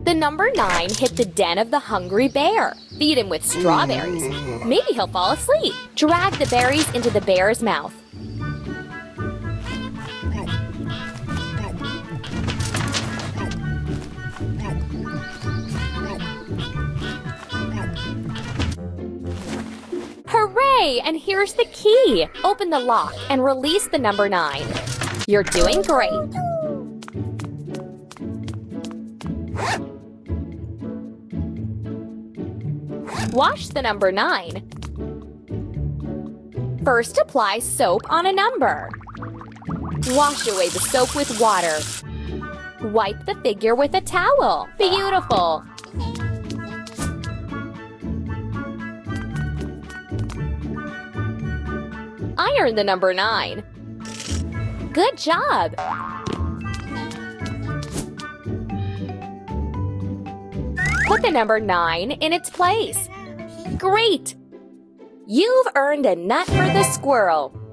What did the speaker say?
The number 9 hit the den of the hungry bear. Feed him with strawberries. Maybe he'll fall asleep. Drag the berries into the bear's mouth. Hooray! And here's the key. Open the lock and release the number 9. You're doing great. Wash the number 9. First, apply soap on a number. Wash away the soap with water. Wipe the figure with a towel. Beautiful! Iron the number 9. Good job! Put the number 9 in its place. Great! You've earned a nut for the squirrel.